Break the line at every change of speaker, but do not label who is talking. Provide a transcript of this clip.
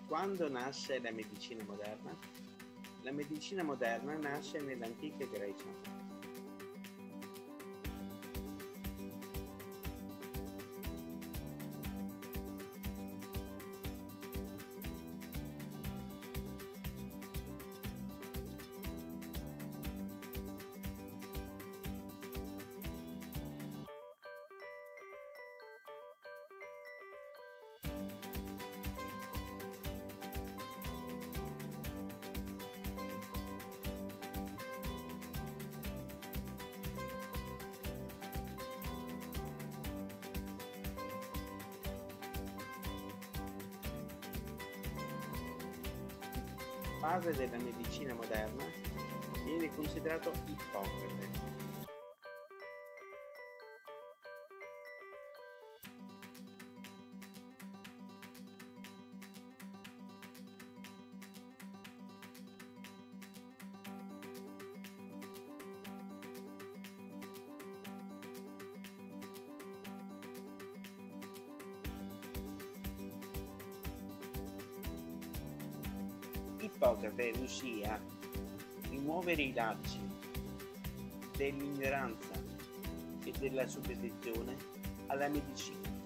Quando nasce la medicina moderna? La medicina moderna nasce nell'antica Grecia. Padre della medicina moderna viene considerato Ippocrate. Ippocrate riuscì a rimuovere i lacci dell'ignoranza e della superstizione alla medicina.